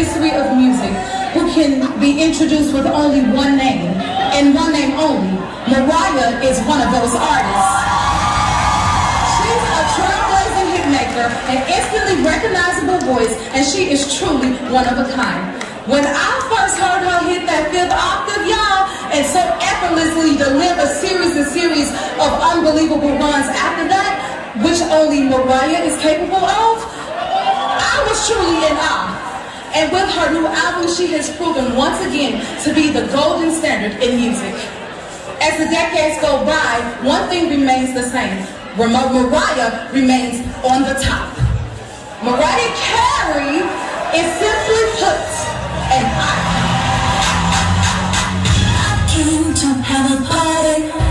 history of music who can be introduced with only one name, and one name only. Mariah is one of those artists. She's a trailblazing hitmaker, an instantly recognizable voice, and she is truly one of a kind. When I first heard her hit that 5th octave, y'all, and so effortlessly deliver series of unbelievable runs after that, which only Mariah is capable of, I was truly in awe. And with her new album, she has proven once again to be the golden standard in music. As the decades go by, one thing remains the same. Mariah remains on the top. Mariah Carey is simply put an icon. I came to have a party.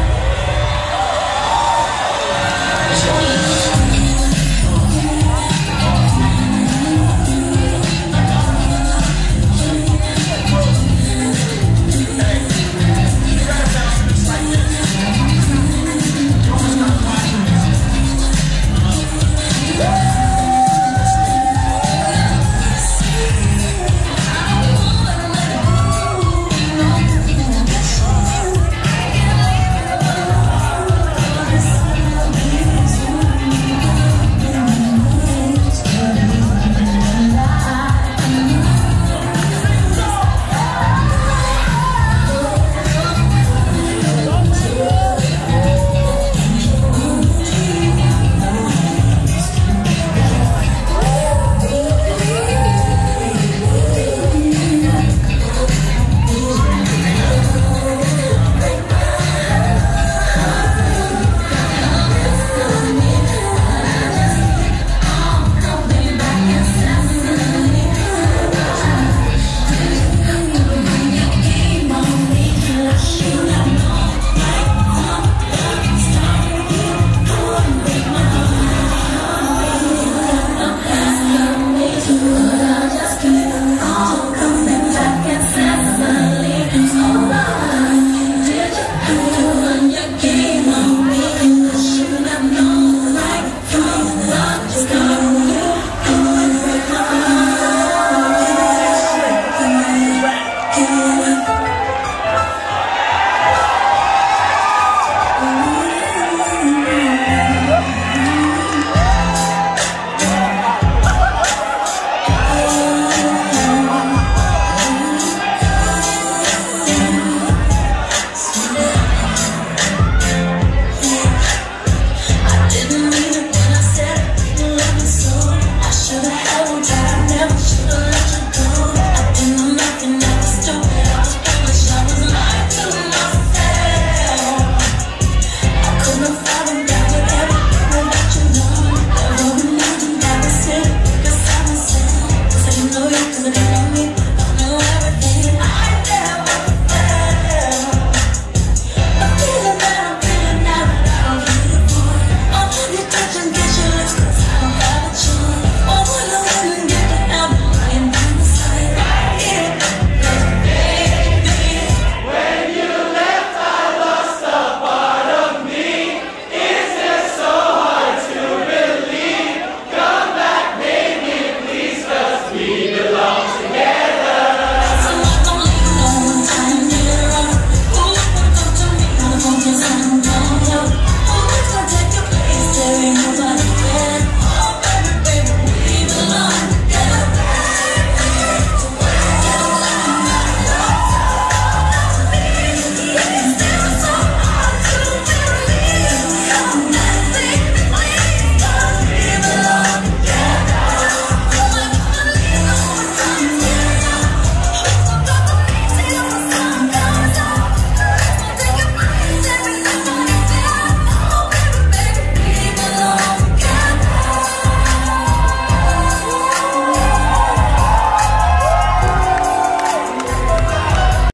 Know you